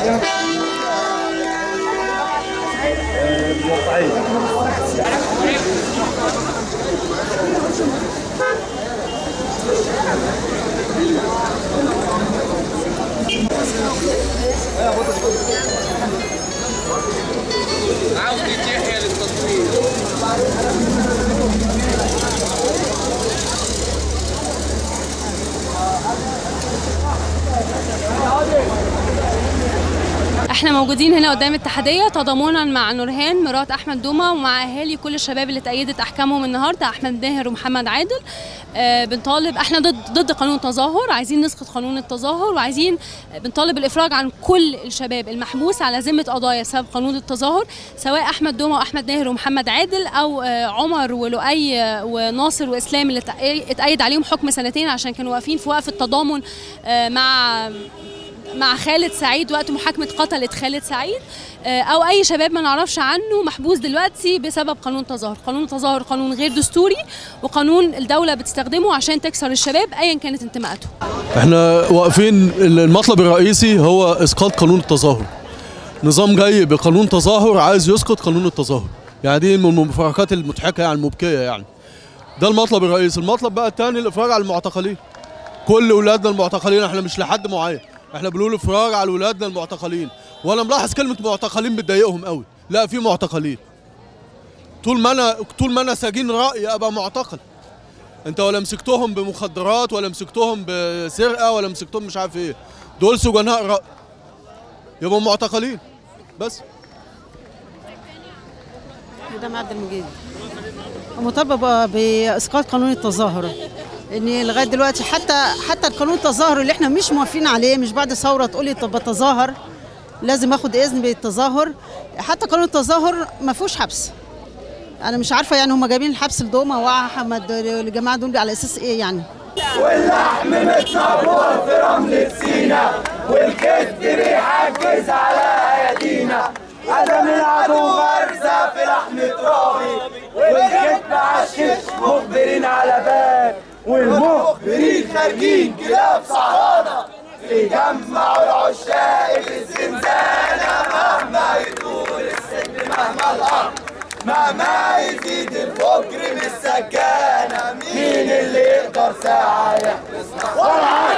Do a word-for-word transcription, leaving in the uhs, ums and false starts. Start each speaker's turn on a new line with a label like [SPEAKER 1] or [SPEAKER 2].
[SPEAKER 1] عاوز يحيى للتصوير.
[SPEAKER 2] احنا موجودين هنا قدام الاتحاديه تضامنا مع نورهان مرات احمد دومه ومع اهالي كل الشباب اللي تأيدت احكامهم النهارده، احمد ماهر ومحمد عادل. آه بنطالب، احنا ضد ضد قانون التظاهر، عايزين نسقط قانون التظاهر، وعايزين بنطالب الافراج عن كل الشباب المحبوس على ذمه قضايا بسبب قانون التظاهر، سواء احمد دومه واحمد ماهر ومحمد عادل او آه عمر ولؤي وناصر واسلام اللي اتأيد عليهم حكم سنتين عشان كانوا واقفين في وقف التضامن آه مع مع خالد سعيد وقت محاكمة قتلة خالد سعيد، أو أي شباب ما نعرفش عنه محبوس دلوقتي بسبب قانون التظاهر. قانون التظاهر قانون غير دستوري، وقانون الدولة بتستخدمه عشان تكسر الشباب أيا كانت انتماءاتهم.
[SPEAKER 3] احنا واقفين، المطلب الرئيسي هو إسقاط قانون التظاهر. نظام جاي بقانون تظاهر عايز يسقط قانون التظاهر، يعني دي من المفارقات المضحكة يعني المبكية يعني. ده المطلب الرئيسي. المطلب بقى الثاني الإفراج على المعتقلين. كل أولادنا المعتقلين، احنا مش لحد معين، احنا بنقول افراج على ولادنا المعتقلين. وانا ملاحظ كلمه معتقلين بتضايقهم قوي. لا، في معتقلين. طول ما انا طول ما انا سجين راي ابقى معتقل. انت ولا مسكتهم بمخدرات ولا مسكتهم بسرقه ولا مسكتهم مش عارف ايه، دول سجناء راي يبقوا معتقلين بس.
[SPEAKER 4] مدام عبد المجيد مطالبه باسقاط قانون التظاهر، ان لغايه دلوقتي حتى حتى القانون التظاهر اللي احنا مش موافقين عليه، مش بعد ثوره تقولي طب بتظاهر لازم اخد اذن بالتظاهر. حتى قانون التظاهر ما فيهوش حبس. انا مش عارفه يعني هم جايبين الحبس لدومه واحمد الجماعه دول على اساس ايه يعني؟
[SPEAKER 5] واللحم متنبور في رملة سينا، والكتف بيحجز على ايادينا. قدم العدو غرزه في لحم ترابي، والكتف عالشيش مخبرين على باب، والمخبرين خارجين كلاب سهرانه يجمعوا العشاق في الزنزانه. مهما يطول السجن مهما الارض، مهما يزيد الفجر من السجانه، مين اللي يقدر ساعه يحبسنا؟